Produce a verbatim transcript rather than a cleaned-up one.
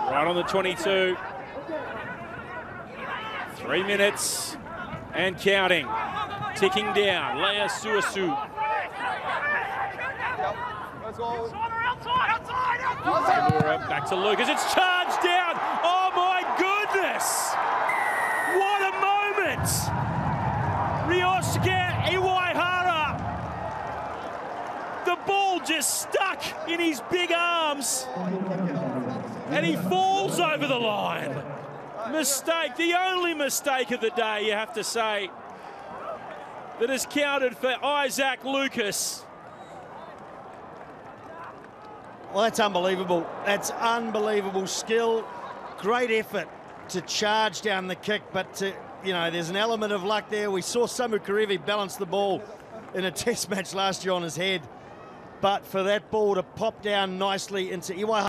Right on the twenty-two. Three minutes and counting. Ticking down. Leia Suasu. Back to Lucas. It's charged down. Oh my goodness! What a moment! Ryosuke Iwaihara. The ball just stuck in his big arms. And he falls over the line. Mistake, the only mistake of the day, you have to say, that has counted for Isaac Lucas. Well, that's unbelievable. That's unbelievable skill. Great effort to charge down the kick, but to, you know, there's an element of luck there. We saw Samu Karevi balance the ball in a test match last year on his head, but for that ball to pop down nicely into Iwaihara.